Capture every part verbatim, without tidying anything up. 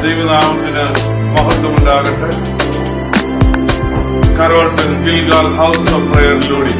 ദൈവനാമത്തിന് മഹത്വമുണ്ടാകട്ടെ. Karottan Gilgal house of പ്രയറിലൂടെ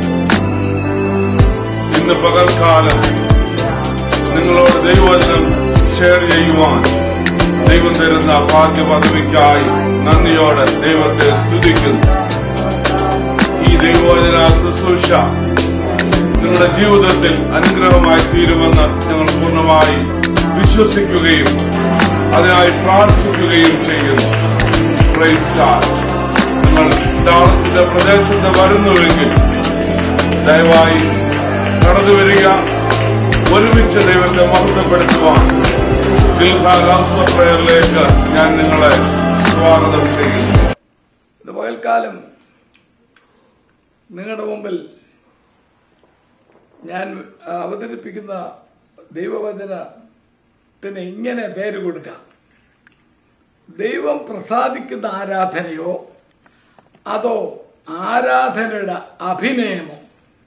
ഇന്ന് പകൽക്കാലം നിങ്ങളോട് ദൈവവചനം ഷെയർ ചെയ്യുവാൻ ദൈവം തരുന്ന ഭാഗ്യ പദവിക്കായി നന്ദിയോടെ ദൈവത്തെ സ്തുതിക്കുന്നു. ഈ ദൈവവചന ശുശ്രൂഷ നിങ്ങളുടെ ജീവിതത്തിൽ അനുഗ്രഹമായി തീരുമെന്ന് ഞങ്ങൾ പൂർണ്ണമായി വിശ്വസിക്കുകയും അതിനായി പ്രാർത്ഥിക്കുകയും ചെയ്യുന്നു. Praise God. നിങ്ങൾ ഡാളസിന്റെ പ്രദേശത്ത് വരുന്നുവെങ്കിൽ ദയവായി കടന്നുവരിക. ഒരുമിച്ച് ദൈവത്തെ മഹത്വപ്പെടുത്തുവാൻ ഗിൽഗാൽ ഹൗസ് ഓഫ് പ്രയറിലേക്ക് ഞാൻ നിങ്ങളെ സ്വാഗതം ചെയ്യുന്നു. ഇത് പകൽക്കാലം നിങ്ങളുടെ മുമ്പിൽ ഞാൻ അവതരിപ്പിക്കുന്ന ദൈവവചനത്തിന് ഇങ്ങനെ പേര് കൊടുക്കാം: ദൈവം പ്രസാദിക്കുന്ന ആരാധനയോ അതോ ആരാധനയുടെ അഭിനയമോ?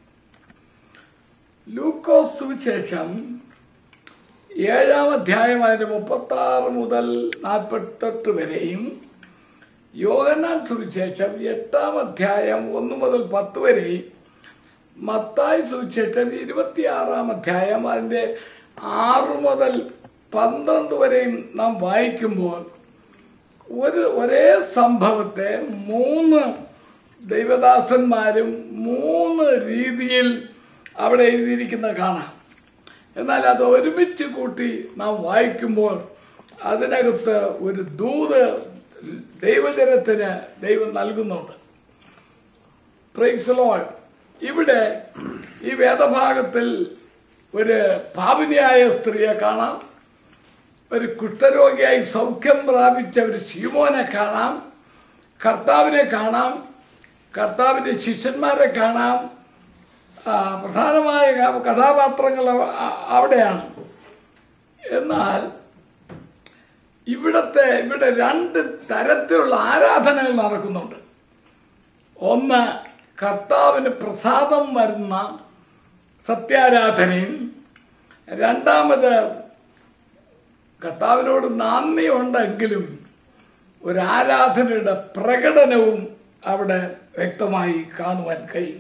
ലൂക്കോസ് സുവിശേഷം ഏഴാം അധ്യായം അതിന്റെ മുപ്പത്തി ആറ് മുതൽ നാൽപ്പത്തെട്ട് വരെയും, യോഹന്നാൻ സുവിശേഷം എട്ടാം അധ്യായം ഒന്ന് മുതൽ പത്ത് വരെയും, മത്തായി സുവിശേഷം ഇരുപത്തിയാറാം അധ്യായം അതിന്റെ ആറ് മുതൽ പന്ത്രണ്ട് വരെയും നാം വായിക്കുമ്പോൾ ഒരു ഒരേ സംഭവത്തെ മൂന്ന് ദൈവദാസന്മാരും മൂന്ന് രീതിയിൽ അവിടെ എഴുതിയിരിക്കുന്ന കാണാം. എന്നാൽ അത് ഒരുമിച്ച് കൂട്ടി നാം വായിക്കുമ്പോൾ അതിനകത്ത് ഒരു ദൂത് ദൈവജനത്തിന് ദൈവം നൽകുന്നുണ്ട്. Praise the Lord. ഇവിടെ ഈ വേദഭാഗത്തിൽ ഒരു പാപിനിയായ സ്ത്രീയെ കാണാം, ഒരു കുഷ്ഠരോഗിയായി സൗഖ്യം പ്രാപിച്ച ഒരു ശീമോനെ കാണാം, കർത്താവിനെ കാണാം, കർത്താവിന്റെ ശിഷ്യന്മാരെ കാണാം. പ്രധാനമായ കഥാപാത്രങ്ങൾ അവിടെയാണ്. എന്നാൽ ഇവിടത്തെ ഇവിടെ രണ്ട് തരത്തിലുള്ള ആരാധനകൾ നടക്കുന്നുണ്ട്. ഒന്ന്, കർത്താവിന് പ്രസാദം വരുന്ന സത്യാരാധനയും, രണ്ടാമത് കർത്താവിനോട് നന്ദിയുണ്ടെങ്കിലും ഒരു ആരാധനയുടെ പ്രകടനവും അവിടെ വ്യക്തമായി കാണുവാൻ കഴിയും.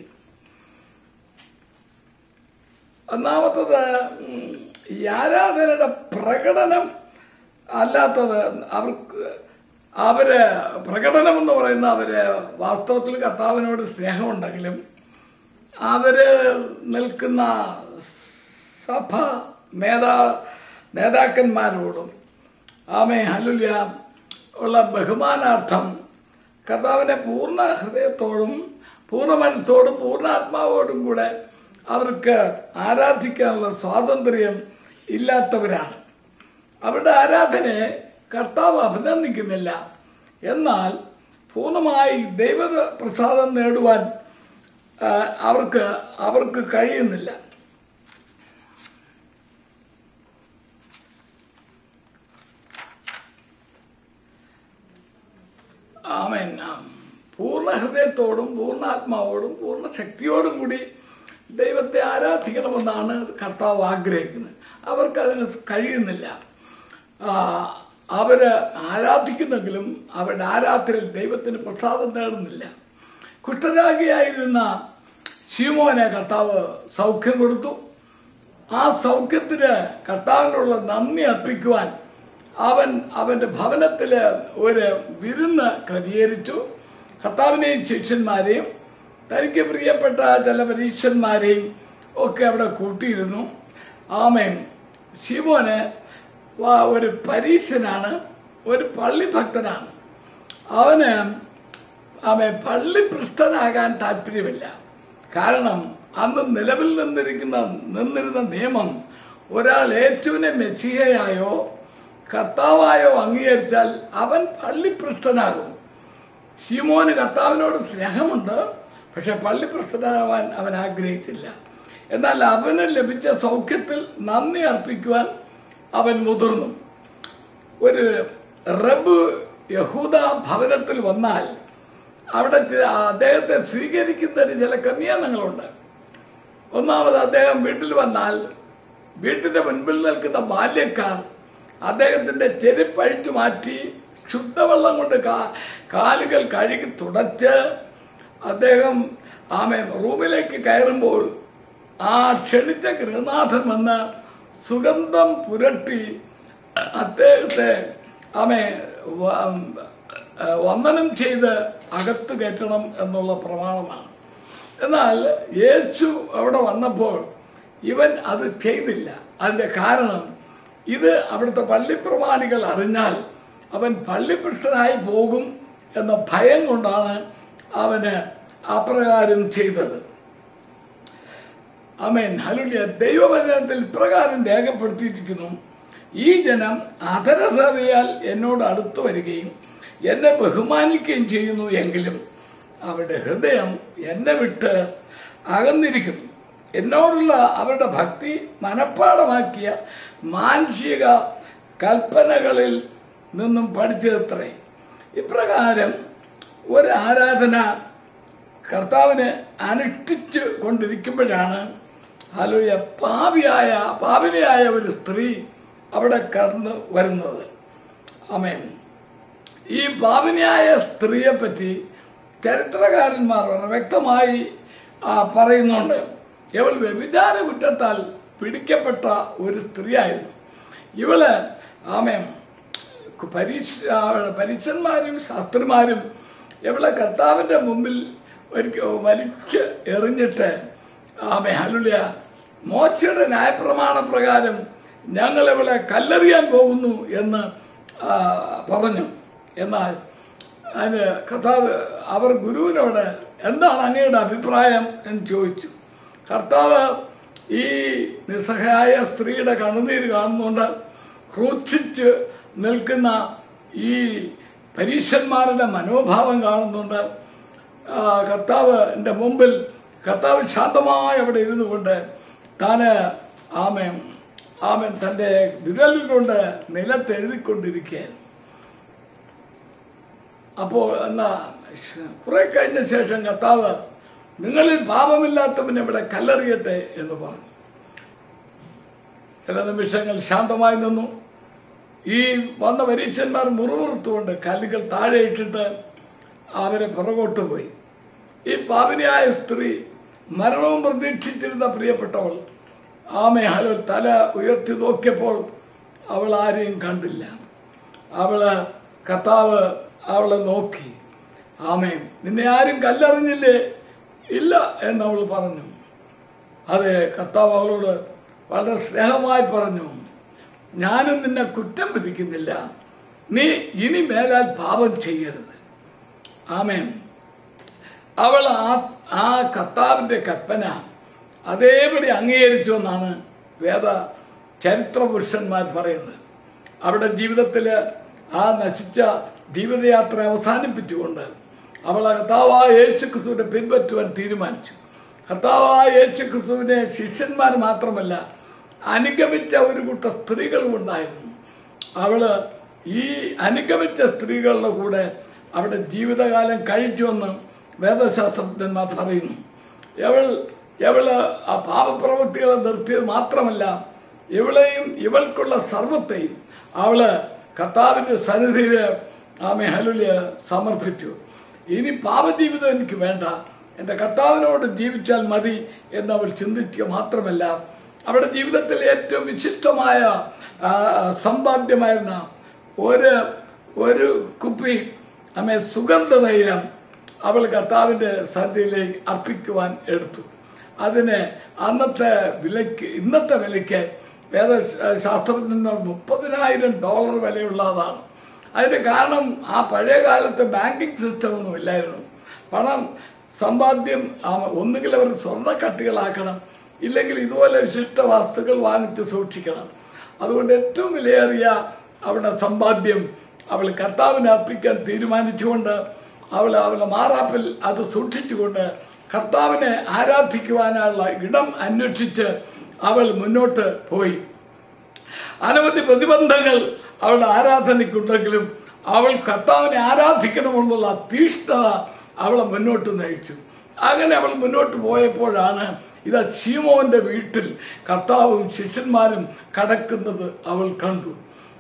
ഒന്നാമത്തത്, ഈ ആരാധനയുടെ പ്രകടനം അല്ലാത്തത് അവർക്ക് അവര് പ്രകടനം എന്ന് പറയുന്ന അവര് വാസ്തവത്തിൽ കർത്താവിനോട് സ്നേഹമുണ്ടെങ്കിലും അവര് നിൽക്കുന്ന സഭ നേതാ നേതാക്കന്മാരോടും ആമേ ഹല്ലേലൂയ ഉള്ള ബഹുമാനാർത്ഥം കർത്താവിനെ പൂർണ്ണ ഹൃദയത്തോടും പൂർണ്ണ മനസ്സോടും പൂർണ്ണാത്മാവോടും കൂടെ അവർക്ക് ആരാധിക്കാനുള്ള സ്വാതന്ത്ര്യം ഇല്ലാത്തവരാണ്. അവരുടെ ആരാധനയെ കർത്താവ് അഭിനന്ദിക്കുന്നില്ല. എന്നാൽ പൂർണ്ണമായി ദൈവ പ്രസാദം നേടുവാൻ അവർക്ക് അവർക്ക് കഴിയുന്നില്ല. ആമേൻ. പൂർണ്ണ ഹൃദയത്തോടും പൂർണ്ണാത്മാവോടും പൂർണ്ണ ശക്തിയോടും കൂടി ദൈവത്തെ ആരാധിക്കണമെന്നാണ് കർത്താവ് ആഗ്രഹിക്കുന്നത്. അവർക്കതിന് കഴിയുന്നില്ല. അവര് ആരാധിക്കുന്നെങ്കിലും അവരുടെ ആരാധനയിൽ ദൈവത്തിന് പ്രസാദം നേടുന്നില്ല. കുഷ്ഠരോഗിയായിരുന്ന ശീമോനെ കർത്താവ് സൗഖ്യം കൊടുത്തു. ആ സൗഖ്യത്തിന് കർത്താവിനുള്ള നന്ദി അർപ്പിക്കുവാൻ അവൻ അവന്റെ ഭവനത്തില് ഒരു വിരുന്ന് ക്രമീകരിച്ചു. കർത്താവിനെയും ശിഷ്യന്മാരെയും തനിക്ക് പ്രിയപ്പെട്ട ചില പരീക്ഷന്മാരെയും ഒക്കെ അവിടെ കൂട്ടിയിരുന്നു. ആമേൻ. ശീമോന് ഒരു പരീശനാണ്, ഒരു പള്ളിഭക്തനാണ്. അവന് ആമേ പള്ളിപൃഷ്ഠനാകാൻ താല്പര്യമില്ല. കാരണം അന്ന് നിലവിൽ നിന്നിരിക്കുന്ന നിന്നിരുന്ന നിയമം ഒരാൾ യേശുവിനെ മെസ്സിഹയായോ കർത്താവായോ അംഗീകരിച്ചാൽ അവൻ പള്ളിപൃഷ്ഠനാകും. ശീമോന് കർത്താവിനോട് സ്നേഹമുണ്ട്, പക്ഷെ പള്ളിപൃഷ്ഠനാകാൻ അവൻ ആഗ്രഹിച്ചില്ല. എന്നാൽ അവന് ലഭിച്ച സൗഖ്യത്തിൽ നന്ദി അർപ്പിക്കുവാൻ അവൻ മുതിർന്നു. ഒരു റബ്ബ് യഹൂദ ഭവനത്തിൽ വന്നാൽ അവിടെ അദ്ദേഹത്തെ സ്വീകരിക്കുന്നതിന് ചില ക്രമീകരണങ്ങളുണ്ട്. ഒന്നാമത്, അദ്ദേഹം വീട്ടിൽ വന്നാൽ വീട്ടിന്റെ മുൻപിൽ നിൽക്കുന്ന ബാല്യക്കാർ അദ്ദേഹത്തിന്റെ ചെരുപ്പഴിച്ചു മാറ്റി ശുദ്ധവെള്ളം കൊണ്ട് കാ കാലുകൾ കഴുകി തുടച്ച് അദ്ദേഹം ആമേ റൂമിലേക്ക് കയറുമ്പോൾ ആ ക്ഷണിച്ച ഗൃഹനാഥൻ വന്ന് സുഗന്ധം പുരട്ടി അദ്ദേഹത്തെ ആമേ വന്ദനം ചെയ്ത് അകത്ത് കയറ്റണം എന്നുള്ള പ്രമാണമാണ്. എന്നാൽ യേശു അവിടെ വന്നപ്പോൾ ഇവൻ അത് ചെയ്തില്ല. അതിൻ്റെ കാരണം ഇത് അവിടുത്തെ പള്ളിപ്രമാണികൾ അറിഞ്ഞാൽ അവൻ പള്ളിപുരുഷനായി പോകും എന്ന ഭയം കൊണ്ടാണ് അവന് അപ്രകാരം ചെയ്തത്. ആമേൻ. ഹല്ലേലൂയ. ദൈവവചനത്തിൽ ഇപ്രകാരം രേഖപ്പെടുത്തിയിരിക്കുന്നു, ഈ ജനം അധരസഭയാൽ എന്നോട് അടുത്തു വരികയും എന്നെ ബഹുമാനിക്കുകയും ചെയ്യുന്നു, എങ്കിലും അവരുടെ ഹൃദയം എന്നെ വിട്ട് അകന്നിരിക്കുന്നു. എന്നോടുള്ള അവരുടെ ഭക്തി മനഃപ്പാടമാക്കിയ മാനുഷിക കൽപ്പനകളിൽ നിന്നും പഠിച്ചതത്രേ. ഇപ്രകാരം ഒരു ആരാധന കർത്താവിനെ അനുഷ്ഠിച്ചു കൊണ്ടിരിക്കുമ്പോഴാണ് ഹല്ലേലൂയ പാപിയായ പാപിനിയായ ഒരു സ്ത്രീ അവിടെ കടന്നു വരുന്നത്. ആമേൻ. ഈ പാപിനിയായ സ്ത്രീയെ പറ്റി ചരിത്രകാരന്മാർ വ്യക്തമായി പറയുന്നുണ്ട്. ഇവൾ വ്യഭിചാര കുറ്റത്താൽ പിടിക്കപ്പെട്ട ഒരു സ്ത്രീയായിരുന്നു. ഇവള് ആമേൻ പരീക്ഷ പരീക്ഷന്മാരും ശാസ്ത്രിമാരും ഇവളെ കർത്താവിന്റെ മുമ്പിൽ വലിച്ച് എറിഞ്ഞിട്ട് ആമേ ഹല്ലേലൂയ മോശയുടെ ന്യായപ്രമാണ പ്രകാരം ഞങ്ങൾ ഇവളെ കല്ലെറിയാൻ പോകുന്നു എന്ന് പറഞ്ഞു. എന്നാൽ അതിന് കർത്താവ് അവർ ഗുരുവിനോട് എന്താണ് അങ്ങയുടെ അഭിപ്രായം എന്ന് ചോദിച്ചു. കർത്താവ് ഈ നിസ്സഹായ സ്ത്രീയുടെ കണ്ണുനീര് കാണുന്നുണ്ട്. ക്രൂശിച്ച് നിൽക്കുന്ന ഈ പരീശന്മാരുടെ മനോഭാവം കാണുന്നുണ്ട്. കർത്താവിൻ്റെ മുമ്പിൽ കർത്താവ് ശാന്തമായി അവിടെ ഇരുന്നു കൊണ്ട് താന് ആമേൻ ആമേൻ തൻ്റെ വിരലിൽ കൊണ്ട് നിലത്തെഴുതിക്കൊണ്ടിരിക്കുകയായിരുന്നു. അപ്പോൾ എന്നാ കുറെ കഴിഞ്ഞ ശേഷം കർത്താവ് നിങ്ങളിൽ പാപമില്ലാത്തവനെ ഇവിടെ കല്ലെറിയട്ടെ എന്ന് പറഞ്ഞു. ചില നിമിഷങ്ങൾ ശാന്തമായി നിന്നു. ഈ വന്ന പരീക്ഷന്മാർ മുറുമുറുത്തുകൊണ്ട് കല്ലുകൾ താഴെ ഇട്ടിട്ട് അവരെ പുറകോട്ട് പോയി. ഈ പാപിനിയായ സ്ത്രീ മരണവും പ്രതീക്ഷിച്ചിരുന്ന പ്രിയപ്പെട്ടവൾ ആമേ ഹലോ തല ഉയർത്തി നോക്കിയപ്പോൾ അവൾ ആരെയും കണ്ടില്ല. അവള് കർത്താവ് അവളെ നോക്കി. ആമേ നിന്നെ ആരും കല്ലെറിഞ്ഞില്ലേ? ഇല്ല എന്നവൾ പറഞ്ഞു. അതെ, കർത്താവ് അവളോട് വളരെ സ്നേഹമായി പറഞ്ഞു, ഞാനും നിന്നെ കുറ്റം വിധിക്കുന്നില്ല, നീ ഇനി മേലാൽ പാപം ചെയ്യരുത്. ആമേൻ. അവൾ ആ ആ കർത്താവിന്റെ കൽപ്പന അതേപടി അംഗീകരിച്ചു എന്നാണ് വേദ ചരിത്ര പുരുഷന്മാർ പറയുന്നത്. അവരുടെ ജീവിതത്തിൽ ആ നശിച്ച ജീവിതയാത്ര അവസാനിപ്പിച്ചുകൊണ്ട് അവൾ കർത്താവായ യേശുക്രിസ്തുവിനെ പിൻപറ്റുവാൻ തീരുമാനിച്ചു. കർത്താവായ യേശുക്രിസ്തുവിനെ ശിഷ്യന്മാർ മാത്രമല്ല അനുഗമിച്ച ഒരു കൂട്ടം സ്ത്രീകളും ഉണ്ടായിരുന്നു. അവള് ഈ അനുഗമിച്ച സ്ത്രീകളുടെ കൂടെ അവിടെ ജീവിതകാലം കഴിച്ചുവെന്ന് വേദശാസ്ത്രജ്ഞന്മാർ പറയുന്നു. ഇവൾ ഇവള് ആ പാപപ്രവൃത്തികളെ നിർത്തിയത് മാത്രമല്ല, ഇവളെയും ഇവൾക്കുള്ള സർവത്തെയും അവള് കർത്താവിന്റെ സന്നിധിയിൽ ആമേ ഹല്ലേലൂയ സമർപ്പിച്ചു. ഇനി പാപജീവിതം എനിക്ക് വേണ്ട, എൻ്റെ കർത്താവിനോട് ജീവിച്ചാൽ മതി എന്നവൾ ചിന്തിക്കുക മാത്രമല്ല, അവരുടെ ജീവിതത്തിൽ ഏറ്റവും വിശിഷ്ടമായ സമ്പാദ്യമായിരുന്ന ഒരു ഒരു കുപ്പി അമ്മേ സുഗന്ധതൈലം അവൾ കർത്താവിൻ്റെ സന്നിധിയിലേക്ക് അർപ്പിക്കുവാൻ എടുത്തു. അതിന് അന്നത്തെ വിലയ്ക്ക് ഇന്നത്തെ വിലയ്ക്ക് വേദ ശാസ്ത്രജ്ഞന്മാർ മുപ്പതിനായിരം ഡോളർ വിലയുള്ളതാണ്. അതിന് കാരണം ആ പഴയ കാലത്ത് ബാങ്കിങ് സിസ്റ്റം ഒന്നും ഇല്ലായിരുന്നു. പണം സമ്പാദ്യം ഒന്നുകിൽ അവർ സ്വർണ്ണക്കട്ടികളാക്കണം, ഇല്ലെങ്കിൽ ഇതുപോലെ വിശിഷ്ട വസ്തുക്കൾ വാങ്ങിച്ച് സൂക്ഷിക്കണം. അതുകൊണ്ട് ഏറ്റവും വിലയേറിയ അവളുടെ സമ്പാദ്യം അവൾ കർത്താവിനെ അർപ്പിക്കാൻ തീരുമാനിച്ചുകൊണ്ട് അവൾ അവളുടെ മാറാപ്പിൽ അത് സൂക്ഷിച്ചുകൊണ്ട് കർത്താവിനെ ആരാധിക്കുവാനുള്ള ഇടം അന്വേഷിച്ച് അവൾ മുന്നോട്ട് പോയി. അനവധി പ്രതിബന്ധങ്ങൾ അവളുടെ ആരാധനയ്ക്കുണ്ടെങ്കിലും അവൾ കർത്താവിനെ ആരാധിക്കണമെന്നുള്ള തീഷ്ണത അവളെ മുന്നോട്ട് നയിച്ചു. അങ്ങനെ അവൾ മുന്നോട്ട് പോയപ്പോഴാണ് ഇതാ ശീമോന്റെ വീട്ടിൽ കർത്താവും ശിഷ്യന്മാരും കടക്കുന്നത് അവൾ കണ്ടു.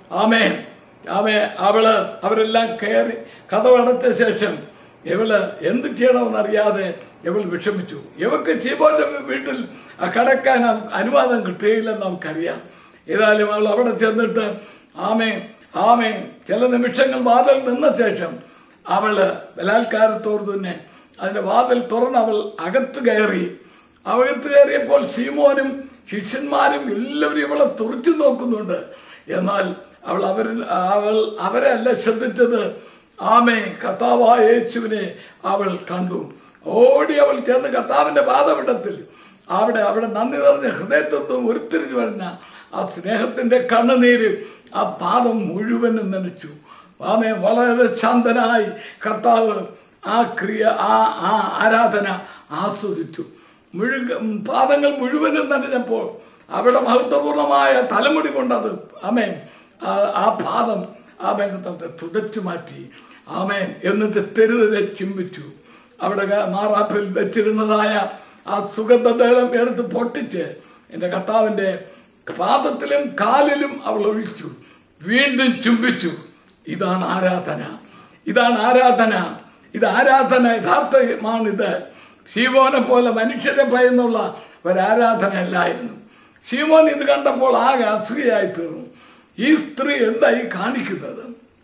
ആമേൻ ആമേ അവള് അവരെല്ലാം കയറി കതവടച്ച ശേഷം ഇവള് എന്ത് ചെയ്യണമെന്നറിയാതെ ഇവൾ വിഷമിച്ചു. ഇവക്ക് ശീമോന്റെ വീട്ടിൽ കടക്കാൻ അനുവാദം കിട്ടുകയില്ലെന്ന് നമുക്കറിയാം. ഏതായാലും അവൾ അവിടെ ചെന്നിട്ട് ആമേ ആമേ ചില നിമിഷങ്ങൾ വാതിൽ നിന്ന ശേഷം അവള് ബലാത്കാരത്തോട് തന്നെ അതിന്റെ വാതിൽ തുറന്ന് അവൾ അകത്ത് കയറി. അകത്ത് കയറിയപ്പോൾ ശീമോനും ശിഷ്യന്മാരും എല്ലാവരും ഇവളെ തുറച്ചു നോക്കുന്നുണ്ട്. എന്നാൽ അവൾ അവരിൽ അവൾ അവരെ അല്ല ശ്രദ്ധിച്ചത്. ആമേ കർത്താവായ യേശുവിനെ അവൾ കണ്ടു. ഓടി അവൾ ചെന്ന് കർത്താവിന്റെ പാദപീഠത്തിൽ അവിടെ അവിടെ നന്ദി നിറഞ്ഞ ഹൃദയത്വം ഉരുത്തിരിഞ്ഞു വരുന്ന ആ സ്നേഹത്തിന്റെ കണ്ണുനീര് ആ പാദം മുഴുവനും നനച്ചു. ആമേ വളരെ ശാന്തനായി കർത്താവ് ആ ക്രിയ ആ ആ ആരാധന ആസ്വദിച്ചു. മുഴുക പാദങ്ങൾ മുഴുവനും നനഞ്ഞപ്പോൾ അവിടെ മഹത്വപൂർണമായ തലമുടി കൊണ്ടത് ആമേൻ ആ പാദം ആമേൻ തുടച്ചു മാറ്റി. ആമേൻ എന്നിട്ട് തെരുതിനെ ചിമ്പിച്ചു. അവിടെ മാറാപ്പിൽ വെച്ചിരുന്നതായ ആ സുഗന്ധതൈലം എടുത്ത് പൊട്ടിച്ച് എൻ്റെ കർത്താവിൻ്റെ പാദത്തിലും കാലിലും അവൾ ഒഴിച്ചു. വീണ്ടും ചുംബിച്ചു. ഇതാണ് ആരാധന, ഇതാണ് ആരാധന, ഇത് ആരാധന യഥാർത്ഥമാണിത്. ശീമോനെ പോലെ മനുഷ്യരെ ഭയന്നുള്ള ഒരാരാധന അല്ലായിരുന്നു. ശീമോൻ ഇത് കണ്ടപ്പോൾ ആകെ അസൂയയായി തീർന്നു. ഈ സ്ത്രീ എന്തായി കാണിക്കുന്നത്?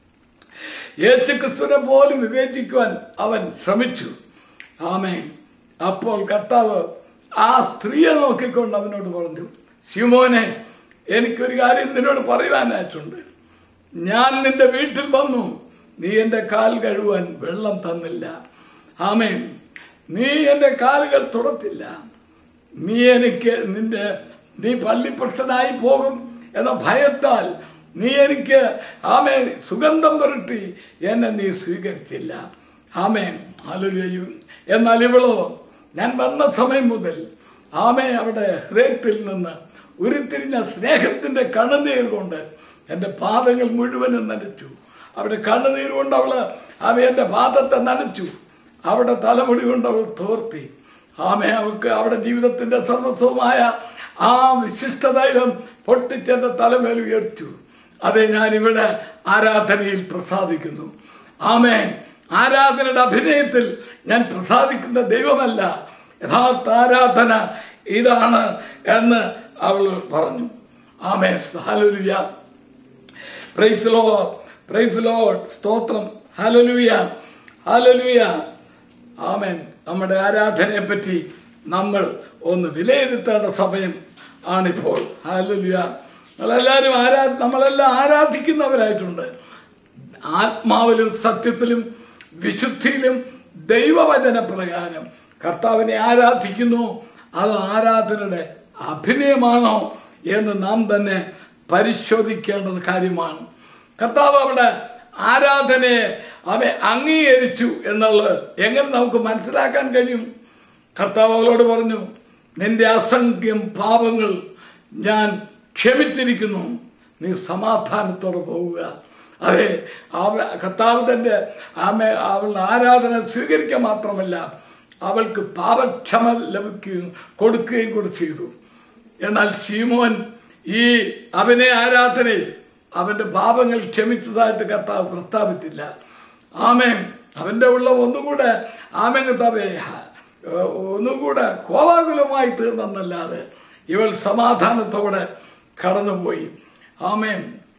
യേശുക്രിസ്തുവിനെ പോലും വിവേചിക്കുവാൻ അവൻ ശ്രമിച്ചു. ആമേൻ. അപ്പോൾ കർത്താവ് ആ സ്ത്രീയെ നോക്കിക്കൊണ്ട് അവനോട് പറഞ്ഞു, ശിമോനെ, എനിക്കൊരു കാര്യം നിന്നോട് പറയുവാനായിട്ടുണ്ട്. ഞാൻ നിന്റെ വീട്ടിൽ വന്നു, നീ എൻ്റെ കാൽ കഴുകുവാൻ വെള്ളം തന്നില്ല. ആമേൻ. നീ എൻ്റെ കാലുകൾ തുടത്തില്ല. നീ എനിക്ക് നിന്റെ നീ പള്ളിപ്രശ്നായി പോകും എന്ന ഭയത്താൽ നീ എനിക്ക് ആമേ സുഗന്ധം പുരട്ടി എന്നെ നീ സ്വീകരിച്ചില്ല. ആമേൻ. ഹല്ലേലൂയ. എന്നാൽ ഇവളോ ഞാൻ വന്ന സമയം മുതൽ ആമേ അവിടെ ഹൃദയത്തിൽ നിന്ന് ഉരുത്തിരിഞ്ഞ സ്നേഹത്തിന്റെ കണ്ണുനീർ കൊണ്ട് എൻ്റെ പാദങ്ങൾ മുഴുവനും നനച്ചു. അവിടെ കണ്ണുനീർ കൊണ്ട് അവള് ആമേ എൻ്റെ പാദത്തെ നനച്ചു. അവിടെ തലമുടി കൊണ്ട് അവൾ തോർത്തി. ആമേ അവൾക്ക് അവിടെ ജീവിതത്തിന്റെ സർവസ്വമായ ആ വിശിഷ്ടതൈലം പൊട്ടിച്ചെന്റെ തലമേൽ ഉയർച്ചു. അതെ, ഞാൻ ഇവിടെ ആരാധനയിൽ പ്രസാദിക്കുന്നു. ആമേൻ. ആരാധനയുടെ അഭിനയത്തിൽ ഞാൻ പ്രസാദിക്കുന്ന ദൈവമല്ല, യഥാർത്ഥ ആരാധന ഇതാണ് എന്ന് അവൾ പറഞ്ഞു. ആമേൻ. ഹല്ലേലൂയ. Praise the Lord, praise the Lord. സ്തോത്രം. ഹല്ലേലൂയ, ഹല്ലേലൂയ. ആമേൻ. നമ്മുടെ ആരാധനയെ പറ്റി നമ്മൾ ഒന്ന് വിലയിരുത്തേണ്ട സമയം ആണിപ്പോൾ. ഹല്ലേലൂയ. നമ്മളെല്ലാവരും ആരാ നമ്മളെല്ലാം ആരാധിക്കുന്നവരായിട്ടുണ്ട്. ആത്മാവിലും സത്യത്തിലും വിശുദ്ധിയിലും ദൈവവചന പ്രകാരം കർത്താവിനെ ആരാധിക്കുന്നു. അത് ആരാധനയുടെ അഭിനയമാണോ എന്ന് നാം തന്നെ പരിശോധിക്കേണ്ടത് കാര്യമാണ്. കർത്താവ് അവിടെ ആരാധനയെ അവൻ അംഗീകരിച്ചു എന്നുള്ളത് എങ്ങനെ നമുക്ക് മനസ്സിലാക്കാൻ കഴിയും? കർത്താവ് അവളോട് പറഞ്ഞു, നിന്റെ അസംഖ്യം പാപങ്ങൾ ഞാൻ ക്ഷമിച്ചിരിക്കുന്നു, നീ സമാധാനത്തോടെ പോവുക. അതെ, അവ കർത്താവ് തന്റെ ആമേ അവളുടെ ആരാധന സ്വീകരിക്കുക മാത്രമല്ല, അവൾക്ക് പാപക്ഷമ ലഭിക്കുകയും കൊടുക്കുകയും കൂടെ ചെയ്തു. എന്നാൽ ശീമോൻ ഈ അവനെ ആരാധനയിൽ അവന്റെ പാപങ്ങൾ ക്ഷമിച്ചതായിട്ട് കർത്താവ് പ്രസ്താവിച്ചില്ല. ആമേൻ. അവന്റെ ഉള്ള ഒന്നുകൂടെ ആമേൻ കർത്താവേ ഒന്നുകൂടെ കോലാകുലമായി തീർന്നെന്നല്ലാതെ ഇവൾ സമാധാനത്തോടെ കടന്നുപോയി. ആമേൻ.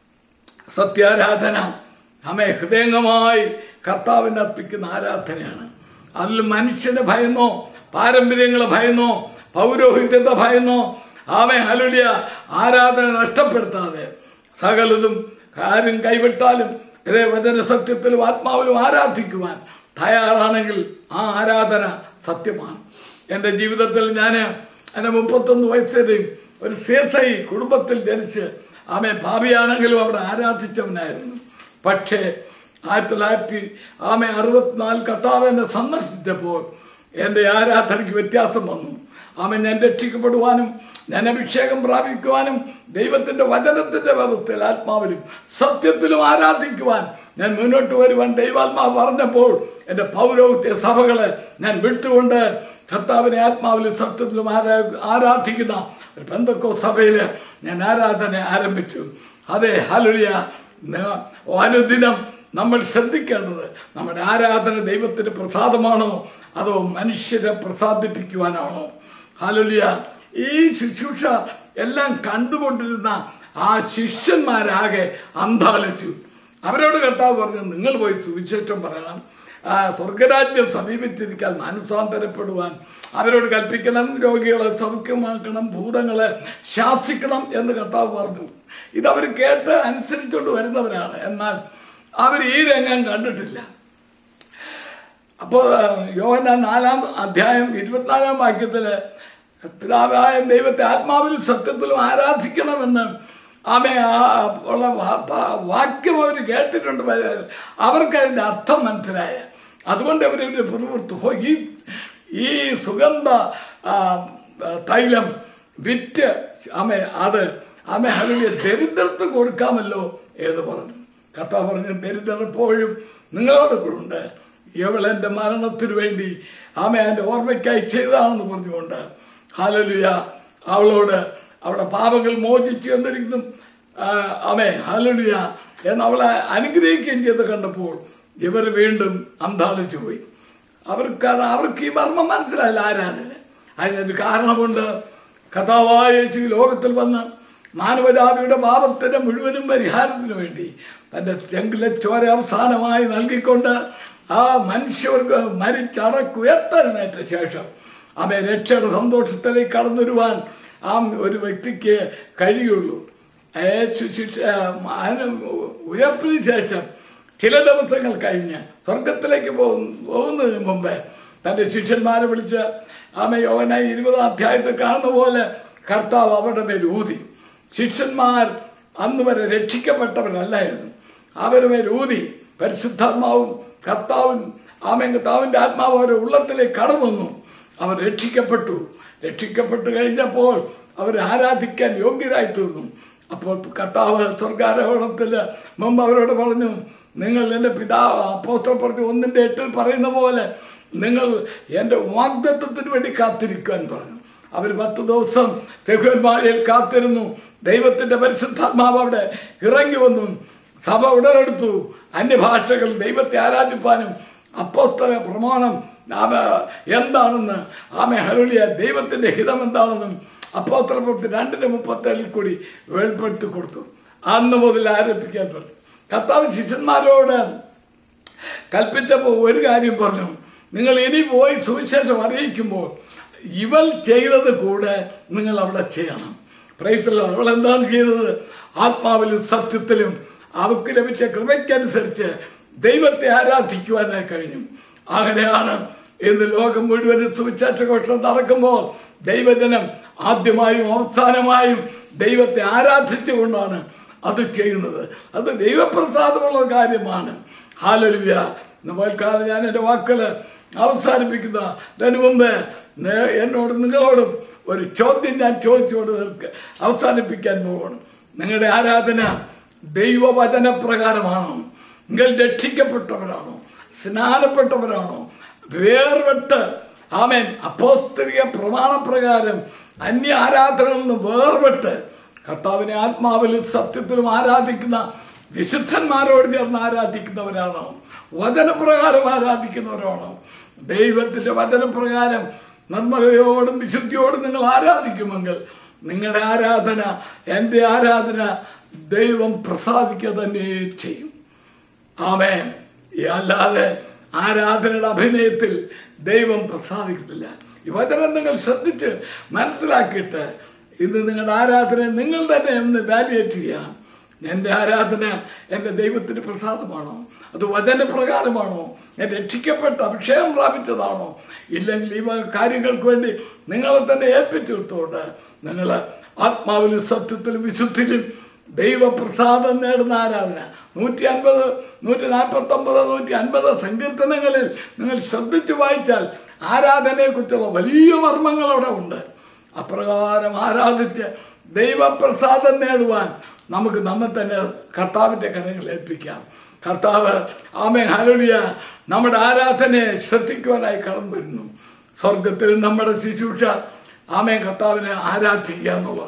സത്യാരാധന ആമേ ഹൃദയംഗമായി കർത്താവിനെ അർപ്പിക്കുന്ന ആരാധനയാണ്. അതിൽ മനുഷ്യനെ ഭയന്നോ, പാരമ്പര്യങ്ങളെ ഭയന്നോ, പൗരോഹിത്യത്തെ ഭയന്നോ ആമേ ഹല്ലേലൂയ ആരാധന നഷ്ടപ്പെടുത്താതെ സകലതും കാര്യം കൈവിട്ടാലും ഇതേ വചന സത്യത്തിലും ആത്മാവിലും ആരാധിക്കുവാൻ തയ്യാറാണെങ്കിൽ ആ ആരാധന സത്യമാണ്. എൻ്റെ ജീവിതത്തിൽ ഞാൻ എൻ്റെ മുപ്പത്തൊന്ന് വയസ്സിലെയും ഒരു സേസൈ കുടുംബത്തിൽ ജനിച്ച് ആമേ ഭാവിയാണെങ്കിലും അവിടെ ആരാധിച്ചവനായിരുന്നു. പക്ഷേ ആയിരത്തി തൊള്ളായിരത്തി ആമേ അറുപത്തിനാല് കർത്താവ് എന്നെ സന്ദർശിച്ചപ്പോൾ എൻ്റെ ആരാധനയ്ക്ക് വ്യത്യാസം വന്നു. ആമേ ഞാൻ രക്ഷിക്കപ്പെടുവാനും ഞാൻ അഭിഷേകം പ്രാപിക്കുവാനും ദൈവത്തിന്റെ വചനത്തിന്റെ വ്യവസ്ഥയിൽ ആത്മാവിലും സത്യത്തിലും ആരാധിക്കുവാൻ ഞാൻ മുന്നോട്ട് വരുവാൻ ദൈവാത്മാവ് പറഞ്ഞപ്പോൾ എൻ്റെ പൗരോഹിത്യ സഭകളെ ഞാൻ വിട്ടുകൊണ്ട് കർത്താവിനെ ആത്മാവിലും സത്യത്തിലും ആരാ ആരാധിക്കുന്ന ഒരു പെന്തക്കോസ്ത് സഭയിൽ ഞാൻ ആരാധന ആരംഭിച്ചു. അതെ, ഹല്ലേലൂയ. അനുദിനം നമ്മൾ ശ്രദ്ധിക്കേണ്ടത് നമ്മുടെ ആരാധന ദൈവത്തിന് പ്രസാദമാണോ അതോ മനുഷ്യരെ പ്രസാദിപ്പിക്കുവാനാണോ? ഹല്ലേലൂയ. ഈ ശുശ്രൂഷ എല്ലാം കണ്ടുകൊണ്ടിരുന്ന ആ ശിഷ്യന്മാരാകെ അന്ധാളിച്ചു. അവരോട് കർത്താവ് പറഞ്ഞു, നിങ്ങൾ പോയി സുവിശേഷം പറയണം, സ്വർഗരാജ്യം സമീപിച്ചിരിക്കാൻ മാനസാന്തരപ്പെടുവാൻ അവരോട് കൽപ്പിക്കണം, രോഗികളെ സൗഖ്യമാക്കണം, ഭൂതങ്ങളെ ശാസിക്കണം എന്ന് കർത്താവ് പറഞ്ഞു. ഇതവർ കേട്ട് അനുസരിച്ചുകൊണ്ട് വരുന്നവരാണ്. എന്നാൽ അവർ ഈ രംഗം കണ്ടിട്ടില്ല. അപ്പോൾ യോഹന്നാൻ നാലാം അധ്യായം ഇരുപത്തിനാലാം വാക്യത്തില് പിതാവായ ദൈവത്തെ ആത്മാവിലും സത്യത്തിലും ആരാധിക്കണമെന്ന് ആമേ ഉള്ള വാക്യം അവർ കേട്ടിട്ടുണ്ട്. അവർക്ക് അതിൻ്റെ അർത്ഥം മനസ്സിലായ, അതുകൊണ്ട് അവരുടെ പുറത്ത് ഈ ഈ സുഗന്ധ തൈലം വിറ്റ് ആമേ അത് ആമേ അതിൻ്റെ ദരിദ്രർക്ക് കൊടുക്കാമല്ലോ എന്ന് പറഞ്ഞു. കർത്താവ് പറഞ്ഞു, ദരിദ്രർ എപ്പോഴും നിങ്ങളോട് കൂടെ, ഇവളെൻ്റെ മരണത്തിനു വേണ്ടി ആമേ എൻ്റെ ഓർമ്മയ്ക്കായി ചെയ്തതാണെന്ന് പറഞ്ഞുകൊണ്ട് ഹല്ലേലൂയ അവളോട് അവിടെ പാപങ്ങൾ മോചിച്ചു എന്നിരിക്കുന്നു ആമേ ഹല്ലേലൂയ എന്ന് അവളെ അനുഗ്രഹിക്കുകയും ചെയ്ത് കണ്ടപ്പോൾ ഇവർ വീണ്ടും അന്താളിച്ചു പോയി. അവർക്ക് അവർക്ക് ഈ മർമ്മം മനസ്സിലായില്ല ആരാധന. അതിനൊരു കാരണമുണ്ട്. കർത്താവായ യേശു ലോകത്തിൽ വന്ന് മാനവജാതിയുടെ പാപത്തിന്റെ മുഴുവനും പരിഹാരത്തിന് വേണ്ടി തന്റെ ചെങ്കിലെ ചോര അവസാനമായി നൽകിക്കൊണ്ട് ആ മനുഷ്യർക്ക് മരിച്ചടക്കുയർത്തെഴുന്നേറ്റ ശേഷം അവയെ രക്ഷയുടെ സന്തോഷത്തിലേക്ക് കടന്നു വരുവാൻ ആ ഒരു വ്യക്തിക്ക് കഴിയുള്ളൂ. ഉയർപ്പിന് ശേഷം ചില ദിവസങ്ങൾ കഴിഞ്ഞ് സ്വർഗത്തിലേക്ക് പോകുന്നതിന് മുമ്പേ തന്റെ ശിഷ്യന്മാരെ വിളിച്ച് ആമേ യോഹന്നാൻ ഇരുപതാം അധ്യായത്തിൽ കാണുന്ന പോലെ കർത്താവ് അവരുടെ മേൽ ഊതി. ശിഷ്യന്മാർ അന്ന് വരെ രക്ഷിക്കപ്പെട്ടവരല്ലായിരുന്നു. അവരുടെ മേൽ ഊതി പരിശുദ്ധാത്മാവും കർത്താവും ആമേ കർത്താവിന്റെ ആത്മാവ് അവരുടെ ഉള്ളത്തിലേക്ക് കടന്നു വന്നു. അവർ രക്ഷിക്കപ്പെട്ടു. രക്ഷിക്കപ്പെട്ടു കഴിഞ്ഞപ്പോൾ അവർ ആരാധിക്കാൻ യോഗ്യരായി തീർന്നു. അപ്പോൾ കർത്താവ് സ്വർഗാരോഹണത്തിൽ മുമ്പ് അവരോട് പറഞ്ഞു, നിങ്ങൾ എൻ്റെ പിതാവ് അപ്പോസ്തലർ പറഞ്ഞു ഒന്നിൻ്റെ എട്ടിൽ പറയുന്ന പോലെ നിങ്ങൾ എൻ്റെ വാഗ്ദത്തത്തിന് വേണ്ടി കാത്തിരിക്കാൻ പറഞ്ഞു. അവർ പത്ത് ദിവസം തെഹുവന്മാരിൽ കാത്തിരുന്നു. ദൈവത്തിന്റെ പരിശുദ്ധാത്മാവ് അവിടെ ഇറങ്ങി വന്നു. സഭ ഉടലെടുത്തു. അന്യഭാഷകൾ ദൈവത്തെ ആരാധിപ്പാനും അപ്പോസ്തല പ്രമാണം എന്താണെന്ന് ആമേ ഹല്ലേലൂയ ദൈവത്തിന്റെ ഹിതം എന്താണെന്നും അപ്പോസ്തല പ്രവൃത്തി രണ്ടിന്റെ മുപ്പത്തേഴിൽ കൂടി വെളിപ്പെടുത്തി കൊടുത്തു. അന്ന് മുതൽ ആരംഭിക്കാൻ പറഞ്ഞു. കർത്താവ് ശിഷ്യന്മാരോട് കൽപ്പിച്ചപ്പോൾ ഒരു കാര്യം പറഞ്ഞു, നിങ്ങൾ ഇനി പോയി സുവിശേഷം അറിയിക്കുമ്പോൾ ഇവൾ ചെയ്തത് കൂടെ നിങ്ങൾ അവിടെ ചെയ്യണം. പ്രൈസ് അവൾ എന്താണ് ചെയ്തത്? ആത്മാവിലും സത്യത്തിലും അവർക്ക് ലഭിച്ച കൃപയ്ക്കനുസരിച്ച് ദൈവത്തെ ആരാധിക്കുവാനായി കഴിഞ്ഞു. അങ്ങനെയാണ് ഇന്ന് ലോകം മുഴുവനും സുവിശേഷ ഘോഷണം നടക്കുമ്പോൾ ദൈവജനം ആദ്യമായും അവസാനമായും ദൈവത്തെ ആരാധിച്ചുകൊണ്ടാണ് അത് ചെയ്യുന്നത്. അത് ദൈവപ്രസാദമുള്ള കാര്യമാണ്. ഹല്ലേലൂയ. ഇന്ന് പൽക്കാലം ഞാൻ എൻ്റെ വാക്കുകൾ അവസാനിപ്പിക്കുന്ന അതിനു മുമ്പ് എന്നോട് നിങ്ങളോടും ഒരു ചോദ്യം ഞാൻ ചോദിച്ചുകൊണ്ട് നിൽക്കുക അവസാനിപ്പിക്കാൻ പോകണം. നിങ്ങളുടെ ആരാധന ദൈവവചന പ്രകാരമാണോ? നിങ്ങൾ രക്ഷിക്കപ്പെട്ടവരാണോ? സ്നാനപ്പെട്ടവരാണോ? വേർപെട്ട് ആമേൻ അപ്പോസ്തലിക പ്രമാണപ്രകാരം അന്യ ആരാധനകളിൽ നിന്ന് വേർപെട്ട് കർത്താവിനെ ആത്മാവിലും സത്യത്തിലും ആരാധിക്കുന്ന വിശുദ്ധന്മാരോട് ചേർന്ന് ആരാധിക്കുന്നവരാണോ? വചനപ്രകാരം ആരാധിക്കുന്നവരാണോ? ദൈവത്തിന്റെ വചനപ്രകാരം നന്മയോടും വിശുദ്ധിയോടും നിങ്ങൾ ആരാധിക്കുമെങ്കിൽ നിങ്ങളുടെ ആരാധന, എൻ്റെ ആരാധന ദൈവം പ്രസാദിക്കുക തന്നെ ചെയ്യും. ആമേൻ. അല്ലാതെ ആരാധനയുടെ അഭിനയത്തിൽ ദൈവം പ്രസാദിക്കത്തില്ല. ഈ വചനം നിങ്ങൾ ശ്രദ്ധിച്ച് മനസ്സിലാക്കിയിട്ട് ഇന്ന് നിങ്ങളുടെ ആരാധന നിങ്ങൾ തന്നെ ഒന്ന് വാല്യുവേറ്റ് ചെയ്യണം. എൻ്റെ ആരാധന എൻ്റെ ദൈവത്തിന് പ്രസാദമാണോ? അത് വചനപ്രകാരമാണോ? ഞാൻ രക്ഷിക്കപ്പെട്ട അഭിഷേകം പ്രാപിച്ചതാണോ? ഇല്ലെങ്കിൽ ഈ കാര്യങ്ങൾക്ക് വേണ്ടി നിങ്ങളെ തന്നെ ഏൽപ്പിച്ചെടുത്തോണ്ട് നിങ്ങൾ ആത്മാവിലും സത്യത്തിലും വിശുദ്ധിയിലും ദൈവപ്രസാദം നേടുന്ന ആരാധന. നൂറ്റി അൻപത് നൂറ്റി നാൽപ്പത്തി ഒമ്പത് നൂറ്റി അൻപത് സങ്കീർത്തനങ്ങളിൽ നിങ്ങൾ ശ്രദ്ധിച്ചു വായിച്ചാൽ ആരാധനയെ കുറിച്ചുള്ള വലിയ മർമ്മങ്ങൾ അവിടെ ഉണ്ട്. അപ്രകാരം ആരാധിച്ച് ദൈവപ്രസാദം നേടുവാൻ നമുക്ക് നമ്മെ തന്നെ കർത്താവിന്റെ കരങ്ങൾ ഏൽപ്പിക്കാം. കർത്താവ് ആമേൻ ഹല്ലേലൂയ നമ്മുടെ ആരാധനയെ ശ്രദ്ധിക്കുവാനായി കടന്നു വരുന്നു. സ്വർഗത്തിൽ നമ്മുടെ ശുശ്രൂഷ ആമേൻ കർത്താവിനെ ആരാധിക്കുക എന്നുള്ളതാണ്.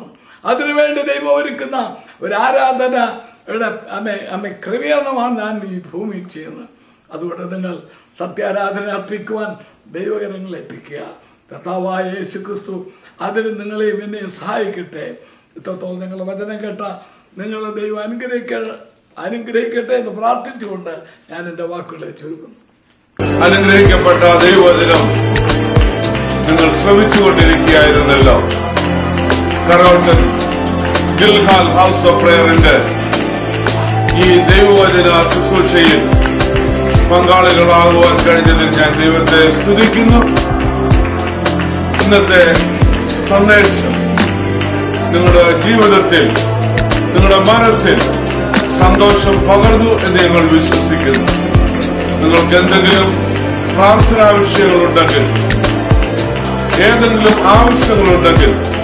അതിനുവേണ്ടി ദൈവം ഒരുക്കുന്ന ഒരു ആരാധനയുടെ അമ്മ അമ്മ ക്രമീകരണമാണ് ഞാൻ ഈ ഭൂമിയിൽ ചെയ്യുന്നത്. അതുകൊണ്ട് നിങ്ങൾ സത്യാരാധന അർപ്പിക്കുവാൻ ദൈവകരങ്ങൾ ഏൽപ്പിക്കുക. കർത്താവായ യേശു ക്രിസ്തു അതിന് നിങ്ങളെയും എന്നെയും സഹായിക്കട്ടെ. ഇത്രത്തോളം നിങ്ങളുടെ വചനം കേട്ട നിങ്ങളെ ദൈവം അനുഗ്രഹിക്ക അനുഗ്രഹിക്കട്ടെ എന്ന് പ്രാർത്ഥിച്ചുകൊണ്ട് ഞാൻ എൻ്റെ വാക്കുകളെ ചുരുക്കുന്നു. അനുഗ്രഹിക്കപ്പെട്ട ദൈവവചനം നിങ്ങൾ ശ്രമിച്ചുകൊണ്ടിരിക്കുകയായിരുന്നല്ലോ. കരോട്ടൻ ഗിൽഗാൽ ഹൗസ് ഓഫ് പ്രയറിന്റെ ഈ ദൈവവചന ശുശ്രൂഷയിൽ പങ്കാളികളാകുവാൻ കഴിഞ്ഞതിൽ ഞാൻ ദൈവത്തെ സ്തുതിക്കുന്നു. ഇന്നത്തെ സന്ദേശം നിങ്ങളുടെ ജീവിതത്തിൽ, നിങ്ങളുടെ മനസ്സിൽ സന്തോഷം പകർന്നു എന്ന് ഞങ്ങൾ വിശ്വസിക്കുന്നു. നിങ്ങൾക്ക് എന്തെങ്കിലും പ്രാർത്ഥനാ വിഷയങ്ങളുണ്ടെങ്കിൽ, ഏതെങ്കിലും ആവശ്യങ്ങളുണ്ടെങ്കിൽ